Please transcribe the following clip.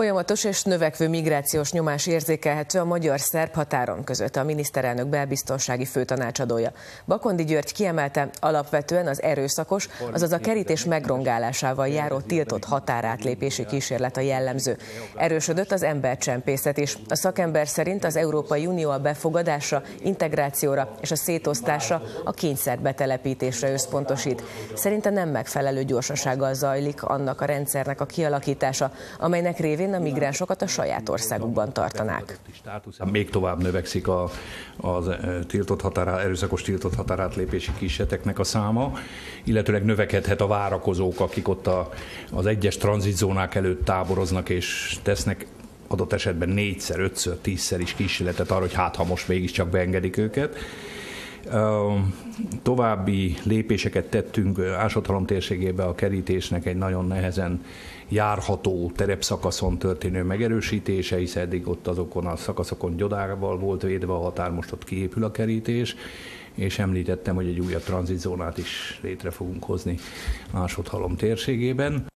Folyamatos és növekvő migrációs nyomás érzékelhető a magyar-szerb határon között, a miniszterelnök belbiztonsági főtanácsadója. Bakondi György kiemelte, alapvetően az erőszakos, azaz a kerítés megrongálásával járó tiltott határátlépési kísérlet a jellemző. Erősödött az embercsempészet is. A szakember szerint az Európai Unió a befogadásra, integrációra és a szétosztásra, a kényszerbetelepítésre összpontosít. Szerinte nem megfelelő gyorsasággal zajlik annak a rendszernek a kialakítása, amelynek révén a migránsokat a saját országukban tartanák. Még tovább növekszik az erőszakos tiltott határátlépési kísérleteknek a száma, illetőleg növekedhet a várakozók, akik ott az egyes tranzitzónák előtt táboroznak és tesznek adott esetben 4-szer, 5-ször, 10-szer is kísérletet arra, hogy hát ha most mégiscsak beengedik őket. További lépéseket tettünk Ásotthalom térségébe a kerítésnek egy nagyon nehezen járható terepszakaszon történő megerősítése, hisz eddig ott azokon a szakaszokon gyodával volt védve a határ, most ott kiépül a kerítés, és említettem, hogy egy újabb tranzitzónát is létre fogunk hozni Ásotthalom térségében.